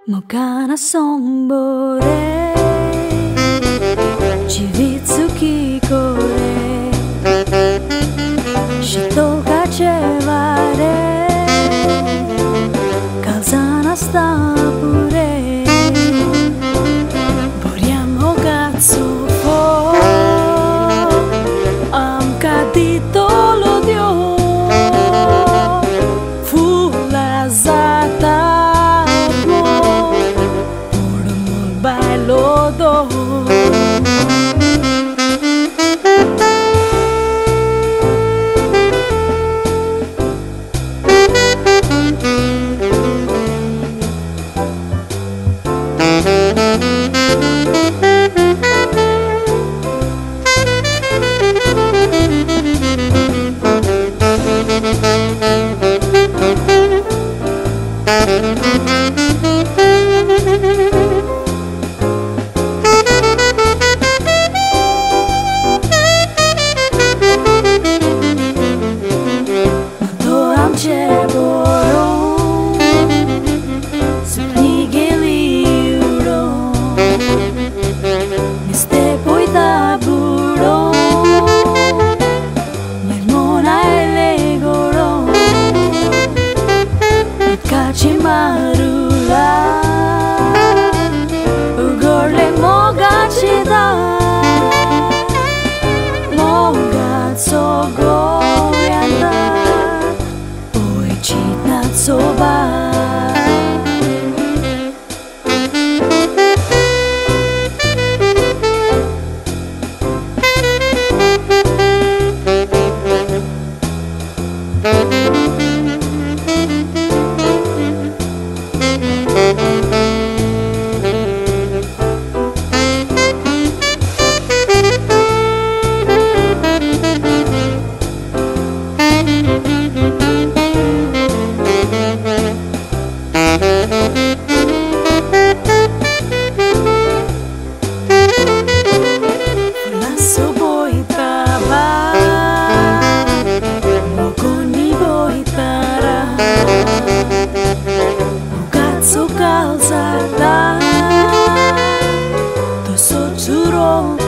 Mogana sombore Civitsuki kore Shito kachevare Calzana sta pure Boriamo cazzo fo Am cadito l'odio Fu la zata Lodo Marula Ugorle mogachida Mogatso goyanda Oi chitna tsoba Lasso boitaba Mokoni boitara Cazzo calzata Tosso giuro